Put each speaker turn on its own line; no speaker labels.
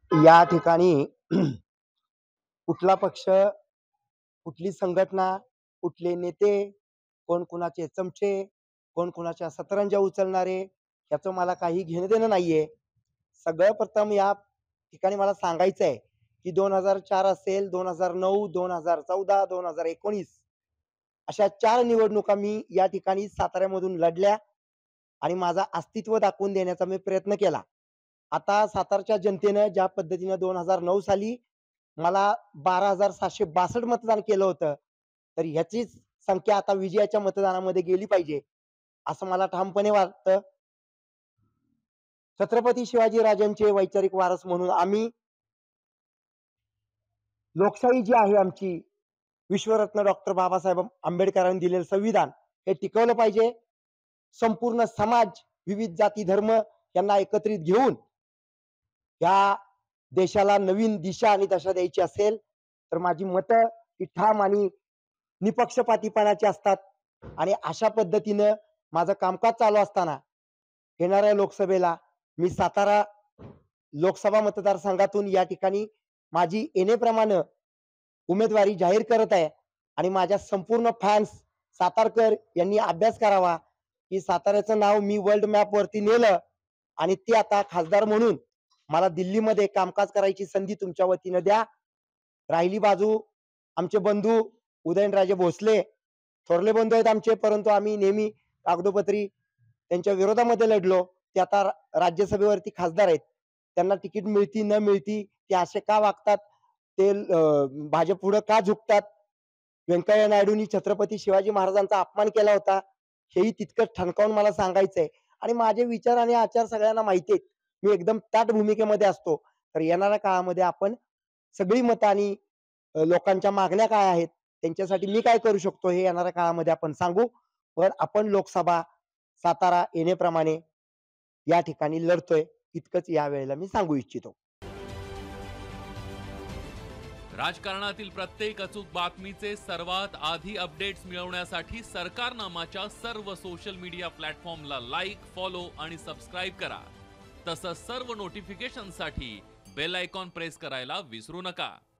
या ठिकाणी कुठला पक्ष, कुठली संघटना, कुठले नेते, कोण कुणाचे चमचे, कोण कुणाच्या सतरंजा उचलणारे, याचं मला काही घेणं देणं नाहीये. सगळं प्रथम या ठिकाणी मला सांगायचं आहे की 2004 असेल, 2009, 2014, 2019 अशा 4 निवडणुका मी या ठिकाणी साताऱ्यामधून लढल्या आणि माझा अस्तित्व दाखवून देण्याचा मी प्रयत्न केला. आता सातारच्या जनतेनं ज्या पद्धतीनं 2009 साली मला 12,762 मतदान केलं होतं, तर ह्याचीच संख्या आता विजयाच्या मतदानामध्ये गेली पाहिजे, असं मला ठामपणे वाटतं. छत्रपती शिवाजी राजांचे वैचारिक वारस म्हणून आम्ही लोकशाही जी आहे आमची, विश्वरत्न डॉक्टर बाबासाहेब आंबेडकरांनी दिलेलं संविधान हे टिकवलं पाहिजे. संपूर्ण समाज, विविध जाती धर्म यांना एकत्रित घेऊन या देशाला नवीन दिशा आणि दशा द्यायची असेल तर माझी मतं ही ठाम आणि निपक्षपातीपणाची असतात. आणि अशा पद्धतीनं माझं कामकाज चालू असताना येणाऱ्या लोकसभेला मी सातारा लोकसभा मतदारसंघातून या ठिकाणी माझी येणेप्रमाणे उमेदवारी जाहीर करत आहे. आणि माझ्या संपूर्ण फॅन्स सातारकर यांनी अभ्यास करावा की साताऱ्याचं नाव मी वर्ल्ड मॅप वरती नेलं आणि ते आता खासदार म्हणून मला दिल्लीमध्ये कामकाज करायची संधी तुमच्या वतीनं द्या. राहिली बाजू आमचे बंधू उदयनराजे भोसले, थोरले बंधू आहेत आमचे, परंतु आम्ही नेहमी कागदोपत्री त्यांच्या विरोधामध्ये लढलो. ते आता राज्यसभेवरती खासदार आहेत. त्यांना तिकीट मिळती न मिळती ते असे का वागतात, ते भाजप पुढे का झुकतात, व्यंकय्या नायडूंनी छत्रपती शिवाजी महाराजांचा अपमान केला होता, हेही तितकंच ठणकावून मला सांगायचंय. आणि माझे विचार आणि आचार सगळ्यांना माहिती आहेत. मी एकदम ताठ भूमिकेमध्ये असतो. तर येणाऱ्या काळामध्ये आपण सगळी मतं आणि लोकांच्या मागण्या काय आहेत, त्यांच्यासाठी मी काय करू शकतो, हे येणाऱ्या काळामध्ये आपण सांगू. पण आपण लोकसभा सातारा येणेप्रमाणे या ठिकाणी लढतोय, इतकंच या वेळेला मी सांगू इच्छितो.
राजकारणातील प्रत्येक अचूक बातमीचे सर्वात आधी अपडेट्स मिळवण्यासाठी सरकारनामाच्या सर्व सोशल मीडिया प्लॅटफॉर्मला लाईक, फॉलो आणि सबस्क्राईब करा. तसंच सर्व नोटिफिकेशनसाठी बेल आयकॉन प्रेस करायला विसरू नका.